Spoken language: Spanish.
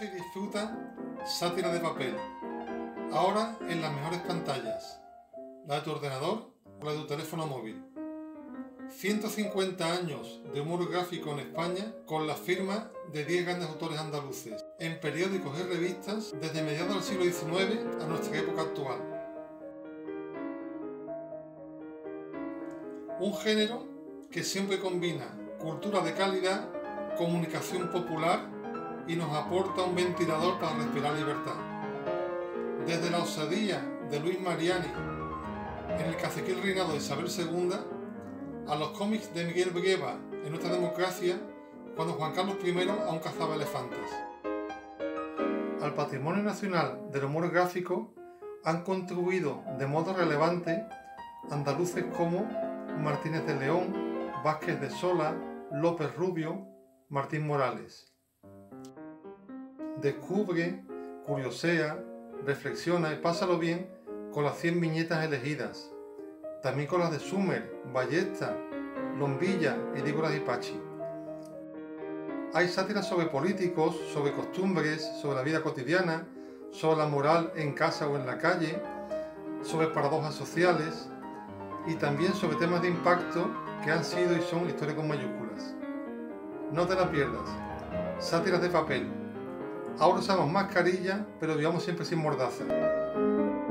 Conoce y disfruta Sátira de papel, ahora en las mejores pantallas, la de tu ordenador o la de tu teléfono móvil. 150 años de humor gráfico en España con la firma de 10 grandes autores andaluces, en periódicos y revistas desde mediados del siglo XIX a nuestra época actual. Un género que siempre combina cultura de calidad, comunicación popular y nos aporta un ventilador para respirar libertad. Desde la osadía de Luis Mariani en El caciquil reinado de Isabel II, a los cómics de Miguel Brieva en Nuestra democracia, cuando Juan Carlos I aún cazaba elefantes. Al patrimonio nacional del humor gráfico han contribuido de modo relevante andaluces como Martínez de León, Vázquez de Sola, López Rubio, Martín Morales. Descubre, curiosea, reflexiona y pásalo bien con las 100 viñetas elegidas, también con las de Sumer, Ballesta, Lombilla y Dígoras y Pachi. Hay sátiras sobre políticos, sobre costumbres, sobre la vida cotidiana, sobre la moral en casa o en la calle, sobre paradojas sociales y también sobre temas de impacto que han sido y son historia con mayúsculas. No te la pierdas. Sátiras de papel. Ahora usamos mascarilla, pero vivamos siempre sin mordaza.